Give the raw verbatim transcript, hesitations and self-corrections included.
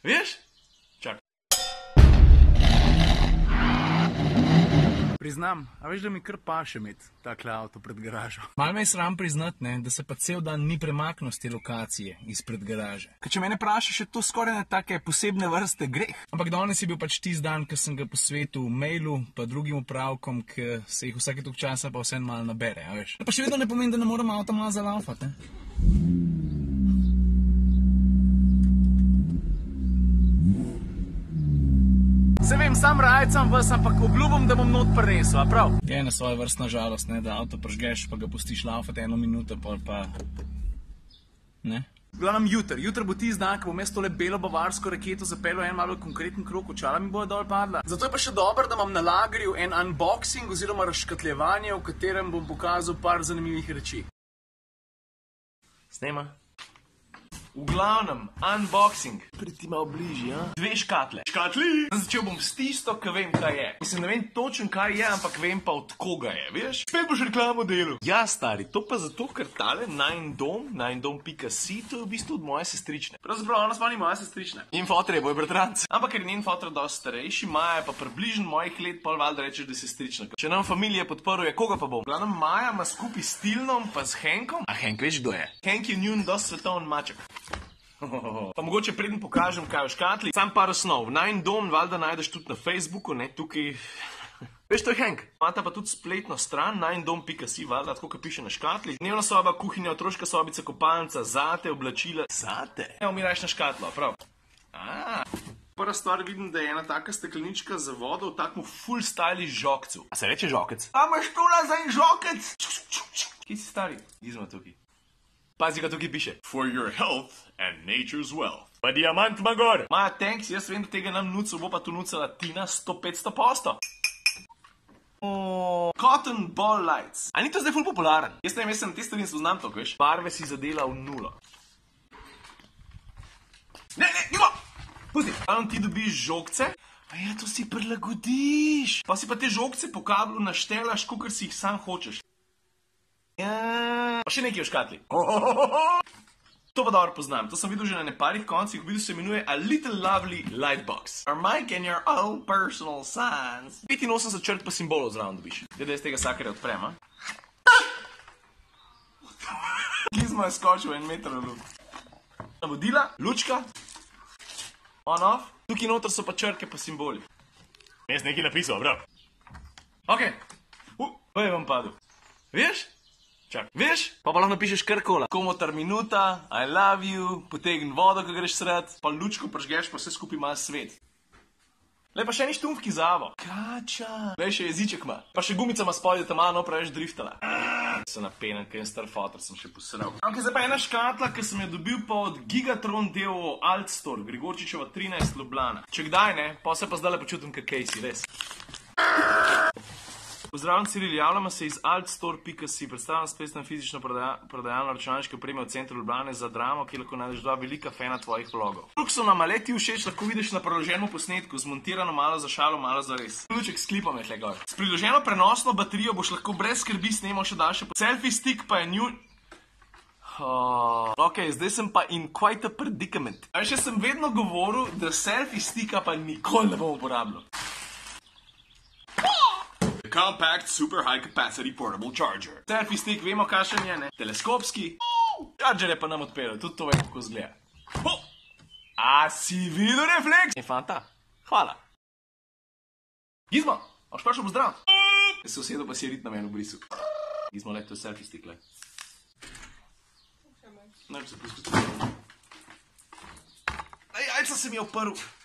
Veš? Čak. Priznam, a veš, da mi kar paše imeti takle avto pred garažo. Malo me je sram priznat, ne, da se pa cel dan ni premaknil z te lokacije izpred garaže. Ker če mene vprašaš, je to skoraj ne take posebne vrste greh. Ampak danes je bil pač tisti dan, ko sem ga posvetil mailu, pa drugim upravkom, ki se jih vsake toliko časa pa vseeno malo nabere, a veš. Pa še vedno ne pomeni, da ne moram avto malo zalaufati, ne. Se vem, sam rajcam vas, ampak obljubim, da bom not prinesel, a prav? Je na svojo vrstna žalost, ne, da avto pržgeš, pa ga pustiš laufati eno minuto, pol pa... Ne? Glavnem jutr, jutr bo tisti dan, ko bom jaz tole belo bavarsko raketo zapeljal en malo konkreten krog, očala mi bojo dol padla. Zato je pa še dobro, da imam na lagerju en unboxing oziroma razškatljevanje, v katerem bom pokazal par zanimivih reči. Snema. V glavnem, unboxing. Prid ti malo bližje, ja? Dve škatle. Škatli! Začel bom s tisto, ki vem, kaj je. Mislim, ne vem točen, kaj je, ampak vem pa od koga je, veš? Spet boš reklamo delal. Ja, stari, to pa zato, ker tale Nine Dom, nine dom pika si, to je v bistvu od moje sestrične. Pravzaprav ona sva ni moja sestrična. In fotor je boj bratranc. Ampak ker je njen fotor dosti starejši, Maja je pa približno mojih let, pol valjda rečeš, da je sestrična. Če nam familije podprl je, koga pa bom? V glavnem, Maja ima skupaj s Tilnom pa s Henkom. A Henk, veš, kdo je? Henk je njun dosti svetoven maček. Pa mogoče preden pokažem, kaj je v škatli, sam par osnov. Nine Dom valjda najdeš tudi na Facebooku, ne, tukaj... Veš, to je Henk. Imata pa tudi spletno stran, nine dom pika si, valjda, tako, kot piše na škatli. Dnevna soba, kuhinja, otroška sobica, kopalnica, zate, oblačila. Zate? Evo, mi rajš na škatlo, prav. Aaaa. Prva stvar vidim, da je ena taka steklenička za vodo v takmu full stylish žokcu. A se reče žokec? A imaš tula za en žokec? Kje si stari? Gizmo tukaj. Pazi, ga tukaj piše. For your health and nature's wealth. Pa diamant ima gor. Maja, thanks, jaz vem, da tega nam nucal, bo pa tu nucala Tina sto petsto posto. Oh, Cotton Ball Lights. A ni to zdaj ful popularen? Jaz ne vem, jaz sem te stvari spoznam to, veš? Barve si zadela v nulo. Ne, ne, nimo! Pusti. Tam ti dobiš žogce. A ja, to si prilagodiš. Pa si pa te žogce po kablu naštelaš, kakor si jih sam hočeš. Ja. Pa še nekaj v škatli. To pa dobro poznam. To sem videl že na neparih koncih. V bistvu se imenuje A Little Lovely Lightbox. Our mic and your own personal signs. petinosemdeset črt pa simbolov zraven dobiš. Glede, jaz tega sakarja odprem, a? Gizmo je skočil en meter v luft. Navodila, lučka, on off. Tukaj noter so pa črke pa simboli. Jaz nekaj napisal, bro. Ok. Uh, pa je vam padel. Veš? Čak. Veš? Pa pa lahko napišeš karkola. Komotar minuta, I love you, potegn vodo, ko greš sred, pa lučko pržgeš, pa vse skupaj ima svet. Le pa še ni štumfki zavo. Kača. Veš, še jeziček ima. Pa še gumica ima spodje tam malo preveč driftala. Se napenem, kaj je star fotor, sem še posral. Ok, zdaj pa ena škatla, ki sem jo dobil pa od Gigatron D O O Altstore, Grigorčičeva trinajst Ljubljana. Če kdaj ne, pa se pa zdaj le počutim, kakej si, res. Pozdravljam, Ciril, javljamo se iz altstore pika si. Predstavljam spletno fizično prodaja, prodajalno računalniške opreme v centru Ljubljane za Dramo, kjer lahko najdeš dva velika fena tvojih vlogov. Kluk so nam leti všeč, lahko vidiš na priloženem posnetku, zmontirano malo za šalo, malo za res. Ključek s klipom je tle gor. S priloženo prenosno baterijo boš lahko brez skrbi snemal še daljše. Selfie stick pa je njun... Oh, ok, zdaj sem pa in quite a predicament. A še sem vedno govoril, da selfie sticka pa nikoli ne bom uporabljal. Compact Super High Capacity Portable Charger. Selfie stick, vemo, kakšen je, ne? Teleskopski. Charger je pa nam odpeljal, tudi to vemo, kako zgleda. Oh! A si videl refleks? Je fanta, hvala. Gizmo, a boš prišel pozdrav? Sosedo pa si je rit na meni v brisu. Gizmo, le, to je selfie stick, le. Najprej se poskušam. Aj, jajca se mi je oprl.